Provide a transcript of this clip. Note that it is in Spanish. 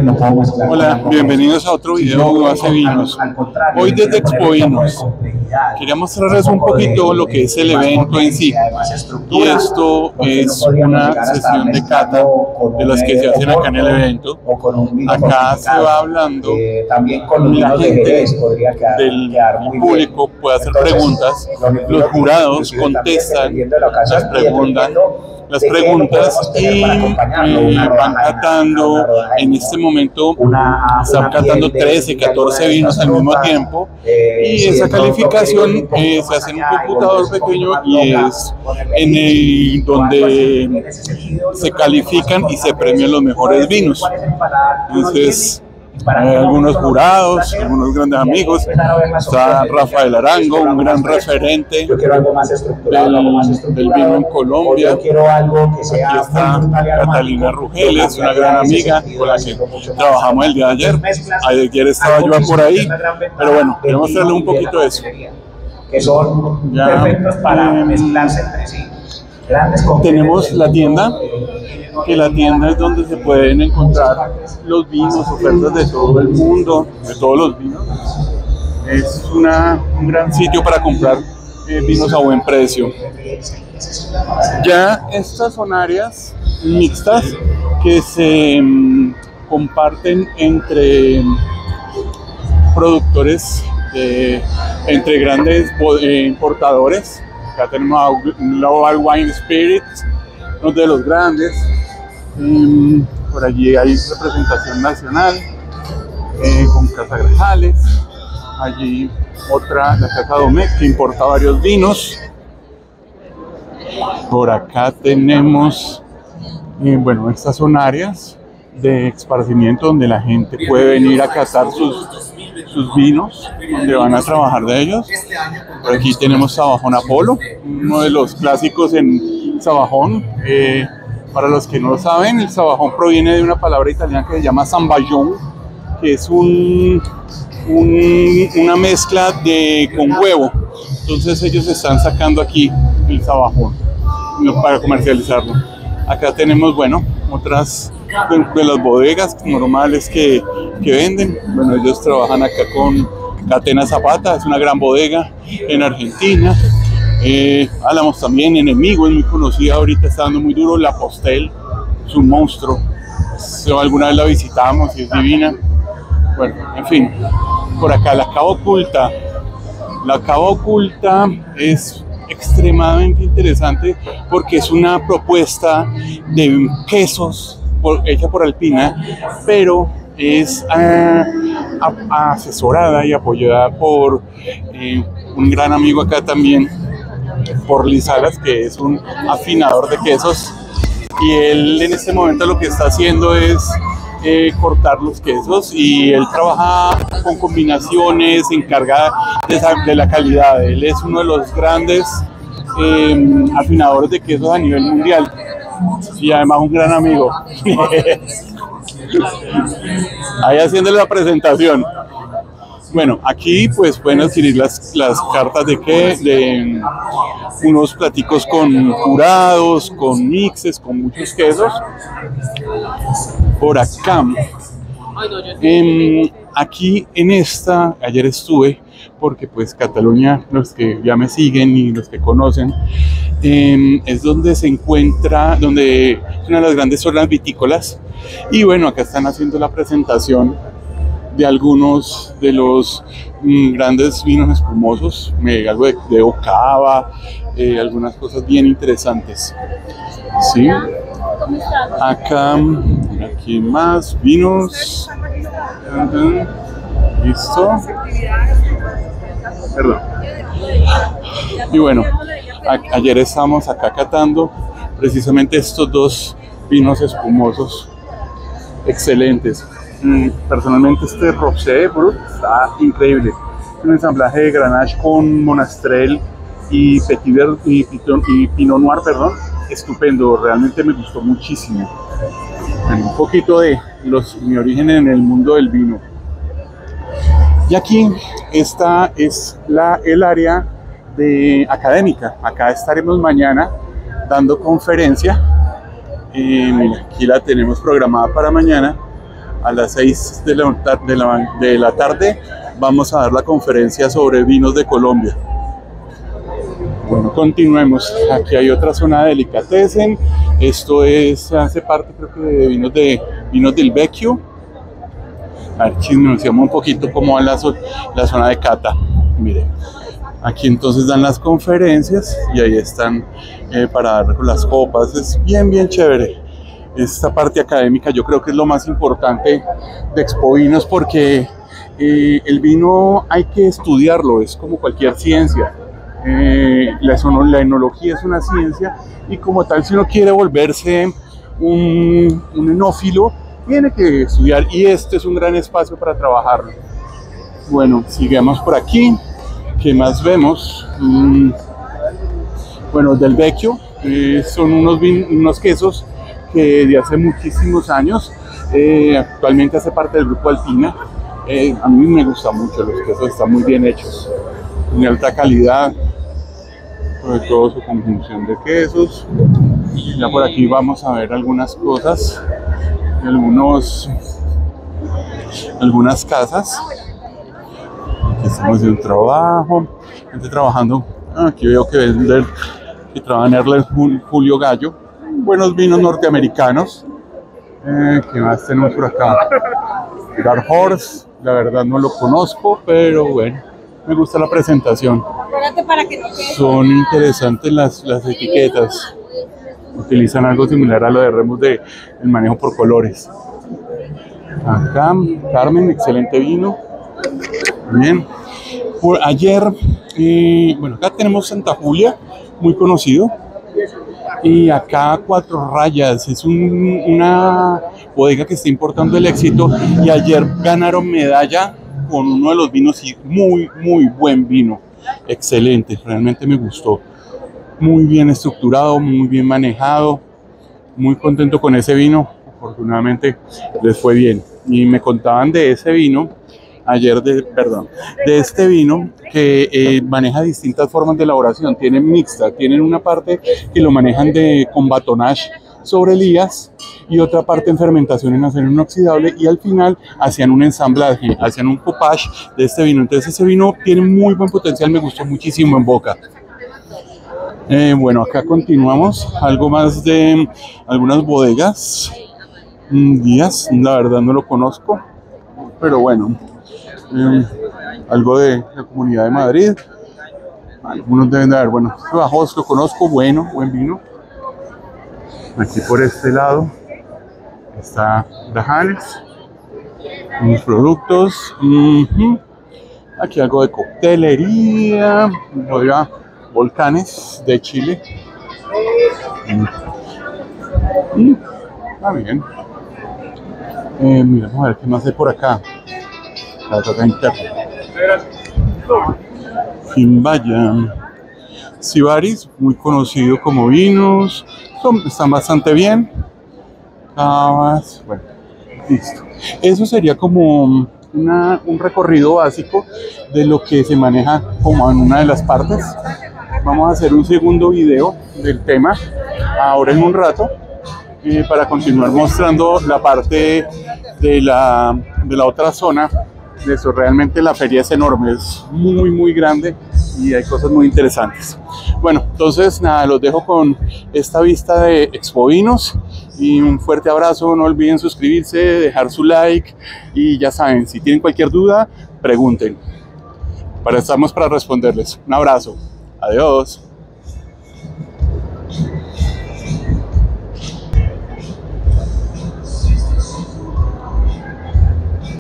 lo puedo mezclar. Hola, bienvenidos a otro video de Base Vinos. Hoy desde Expo Vinos quería mostrarles un poquito lo que es el evento en sí. Y esto es una sesión de cata de las que se hacen acá en el evento. Acá se va hablando, la gente del público puede hacer preguntas, los jurados contestan las preguntas y van catando. En este momento están catando 13, 14 vinos al mismo tiempo, y esa calificación se hace en un computador pequeño y es en el donde se califican y se premian los mejores vinos. Entonces hay algunos jurados, algunos grandes amigos. Está Rafael Arango, un gran referente del vino en Colombia. Aquí está Catalina Rugeles, una gran amiga con la que trabajamos el día de ayer. Ayer estaba yo por ahí, pero bueno, queremos mostrarle un poquito de eso. Que son perfectos para mezclarse entre sí. Tenemos la tienda, que la tienda es donde se pueden encontrar los vinos, ofertas de todo el mundo, de todos los vinos. Es un gran sitio para comprar vinos a buen precio. Ya estas son áreas mixtas que se comparten entre productores, entre grandes importadores. Acá tenemos a Global Wine Spirits, uno de los grandes. Por allí hay representación nacional con Casa Grajales. Allí otra, la Casa Domecq, que importa varios vinos. Por acá tenemos, bueno, estas son áreas de esparcimiento donde la gente puede venir a catar sus vinos, donde van a trabajar de ellos. Por aquí tenemos Sabajón Apolo, uno de los clásicos en Sabajón. Para los que no lo saben, el Sabajón proviene de una palabra italiana que se llama Sambaglione, que es una mezcla con huevo. Entonces ellos están sacando aquí el Sabajón para comercializarlo. Acá tenemos, bueno, otras de las bodegas normales que venden. Bueno, ellos trabajan acá con Catena Zapata, es una gran bodega en Argentina. Álamos también, Enemigo es muy conocida, ahorita está dando muy duro. La Postel es un monstruo, alguna vez la visitamos y es divina. Bueno, en fin, por acá la Cava Oculta. La Cava Oculta es extremadamente interesante porque es una propuesta de quesos hecha por Alpina, pero es asesorada y apoyada por un gran amigo acá también, por Liz Salas, que es un afinador de quesos, y él en este momento lo que está haciendo es cortar los quesos, y él trabaja con combinaciones, se encarga de la calidad. Él es uno de los grandes afinadores de quesos a nivel mundial y además un gran amigo. Ahí haciéndole la presentación. Bueno, aquí pues pueden adquirir las cartas de unos platicos con curados, con mixes, con muchos quesos. Por acá, aquí en esta, ayer estuve, porque pues Cataluña, los que ya me siguen y los que conocen, es donde se encuentra, donde es una de las grandes zonas vitícolas. Y bueno, acá están haciendo la presentación de algunos de los grandes vinos espumosos, algo de Ocava, algunas cosas bien interesantes. ¿Sí? Acá, aquí más vinos. Listo. Perdón. Y bueno, ayer estábamos acá catando precisamente estos dos vinos espumosos excelentes. Personalmente este Rosé Brut está increíble. Es un ensamblaje de Grenache con Monastrell y Pinot Noir, perdón. Estupendo, realmente me gustó muchísimo. Un poquito de mi origen en el mundo del vino. Y aquí esta es el área académica. Acá estaremos mañana dando conferencia. Mira, aquí la tenemos programada para mañana. a las 6 de la tarde vamos a dar la conferencia sobre vinos de Colombia. Bueno, continuemos. Aquí hay otra zona de delicatessen. Esto hace parte, creo que, de vinos del Vecchio. A ver, chismoseamos un poquito cómo va la zona de cata. Miren, aquí entonces dan las conferencias y ahí están para dar las copas. Es bien chévere. Esta parte académica yo creo que es lo más importante de Expovinos, porque el vino hay que estudiarlo, es como cualquier ciencia. La enología es una ciencia y como tal, si uno quiere volverse un enófilo, tiene que estudiar, y este es un gran espacio para trabajarlo. Bueno, sigamos por aquí. ¿Qué más vemos? Bueno, del Vecchio, son unos quesos que de hace muchísimos años, actualmente hace parte del grupo Alpina. A mí me gusta mucho, los quesos están muy bien hechos, de alta calidad, sobre todo su conjunción de quesos. Ya por aquí vamos a ver algunas cosas, algunas casas. Aquí estamos en un trabajo, gente trabajando. Aquí veo que venden y trabajan Julio Gallo, buenos vinos norteamericanos. ¿Qué más tenemos por acá? Dark Horse, la verdad no lo conozco, pero bueno, me gusta la presentación. Son interesantes las etiquetas. Utilizan algo similar a lo de Remus el manejo por colores. Acá, Carmen, excelente vino. Bien. Por ayer, bueno, acá tenemos Santa Julia, muy conocido. Y acá Cuatro Rayas, es una bodega que está importando el éxito, y ayer ganaron medalla con uno de los vinos, y muy buen vino, excelente, realmente me gustó, muy bien estructurado, muy bien manejado, muy contento con ese vino, afortunadamente les fue bien. Y me contaban de ese vino ayer, de este vino, que maneja distintas formas de elaboración. Tienen mixta, tienen una parte que lo manejan con batonnage sobre lías, y otra parte en fermentación en acero inoxidable, y al final hacían un ensamblaje, hacían un copage de este vino. Entonces ese vino tiene muy buen potencial, me gustó muchísimo en boca. Bueno, acá continuamos, algo más de algunas bodegas. Díaz, la verdad no lo conozco, pero bueno, algo de la Comunidad de Madrid. Algunos deben de haber, bueno, Bajos lo conozco, buen vino. Aquí por este lado está Dajanes, unos productos. Aquí algo de coctelería, bodega Volcanes de Chile. Está bien. Mira, vamos a ver qué más hay por acá. Quimbaya, Sibaris, muy conocido como vinos, están bastante bien. Cavas, bueno, listo. Eso sería como un recorrido básico de lo que se maneja como en una de las partes. Vamos a hacer un segundo video del tema ahora en un rato, para continuar mostrando la parte de la otra zona. Eso, realmente la feria es enorme, es muy grande y hay cosas muy interesantes. Bueno, entonces nada, los dejo con esta vista de Expovinos y un fuerte abrazo. No olviden suscribirse, dejar su like, y ya saben, si tienen cualquier duda, pregunten. Estamos para responderles. Un abrazo. Adiós.